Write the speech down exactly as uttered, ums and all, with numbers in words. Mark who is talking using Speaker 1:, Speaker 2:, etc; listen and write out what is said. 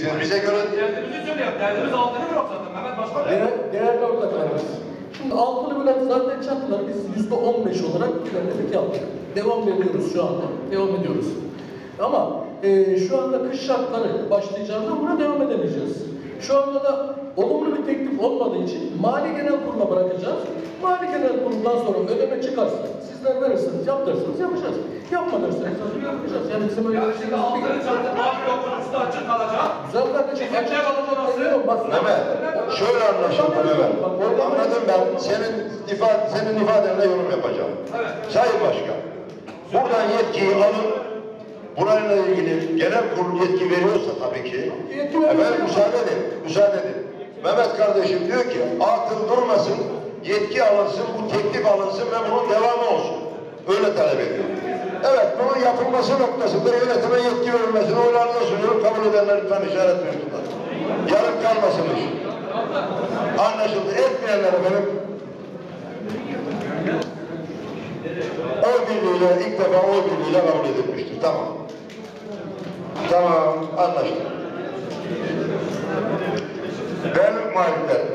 Speaker 1: diyeceksiniz. Bize göre...
Speaker 2: Derdimizi söylüyor. Derdimiz altılı blok zaten. Mehmet Başkan.
Speaker 3: Değer, değerli ortaklarımız. Şimdi altılı blok zaten çatılar biz yüzde on beş olarak ilerledik yaptık. Devam ediyoruz şu anda. Devam ediyoruz. Ama e, şu anda kış şartları başlayacağında buna devam edemeyeceğiz. Şu anda da olumlu bir teklif olmadığı için Mali Genel Kurulu'na bırakacağız. Mali Genel Kurulu'ndan sonra ödeme çıkarsa, sizler verirseniz, yaptırırsınız, yapacağız. Yapma derseniz, yapacağız. Yani bizim öyle bir
Speaker 2: Şimdi altını çarptı, mavi blokun üstü açık kalacak.
Speaker 3: güzel kardeşim, açık kalacak. Bak,
Speaker 1: Mehmet, şöyle anlaşıldı Mehmet. Anladım ben. Senin ifade, senin ifadenle yorum yapacağım.
Speaker 2: Evet.
Speaker 1: Sayın Başkan, buradan yetkiyi alın. Burayla ilgili genel kurul yetki veriyorsa tabii ki. Efendim müsaade edin, müsaade edin. Mehmet kardeşim diyor ki, atıl durmasın, yetki alınsın, bu teklif alınsın ve bunun devamı olsun. Öyle talep ediyor. Evet, bunun yapılması noktasında yönetime yetki verilmesini oylarına sunuyorum. Kabul edenler lütfen işaret verirler. Yarım kalmasın iş. Anlaşıldı. Etmeyenler efendim. Oy birliğiyle, ilk defa oy birliğiyle kabul edilmiştir. Tamam. Tamam, anlaşıldı. Değerli muhalifler,